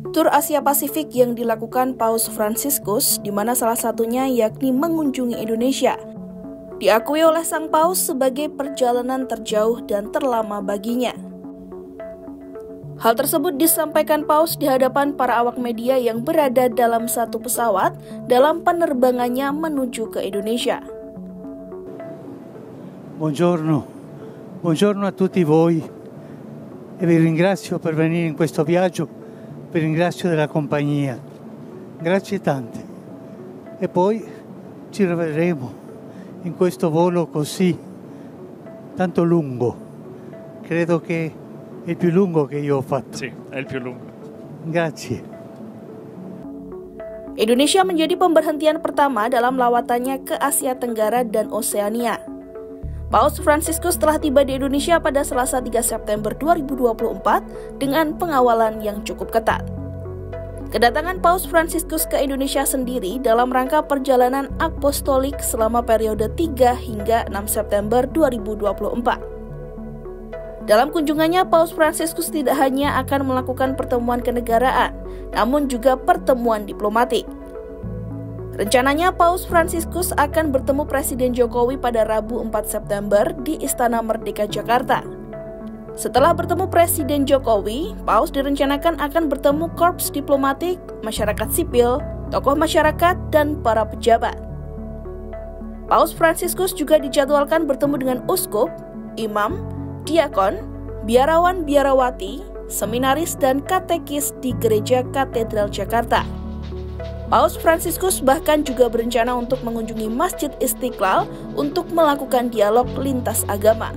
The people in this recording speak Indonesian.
Tur Asia Pasifik yang dilakukan Paus Fransiskus, di mana salah satunya yakni mengunjungi Indonesia, diakui oleh Sang Paus sebagai perjalanan terjauh dan terlama baginya. Hal tersebut disampaikan Paus di hadapan para awak media yang berada dalam satu pesawat dalam penerbangannya menuju ke Indonesia. Buongiorno a tutti voi e vi ringrazio per venire in questo viaggio, vi ringrazio della compagnia, grazie tante. E poi ci rivedremo in questo volo così tanto lungo, credo che è il più lungo che io ho fatto. Sì, è il più lungo. Grazie. Indonesia menjadi pemberhentian pertama dalam lawatannya ke Asia Tenggara dan Oseania. Paus Fransiskus telah tiba di Indonesia pada Selasa 3 September 2024 dengan pengawalan yang cukup ketat. Kedatangan Paus Fransiskus ke Indonesia sendiri dalam rangka perjalanan apostolik selama periode 3 hingga 6 September 2024. Dalam kunjungannya, Paus Fransiskus tidak hanya akan melakukan pertemuan kenegaraan, namun juga pertemuan diplomatik. Rencananya, Paus Fransiskus akan bertemu Presiden Jokowi pada Rabu 4 September di Istana Merdeka, Jakarta. Setelah bertemu Presiden Jokowi, Paus direncanakan akan bertemu korps diplomatik, masyarakat sipil, tokoh masyarakat, dan para pejabat. Paus Fransiskus juga dijadwalkan bertemu dengan uskup, imam, diakon, biarawan-biarawati, seminaris, dan katekis di Gereja Katedral Jakarta. Paus Fransiskus bahkan juga berencana untuk mengunjungi Masjid Istiqlal untuk melakukan dialog lintas agama.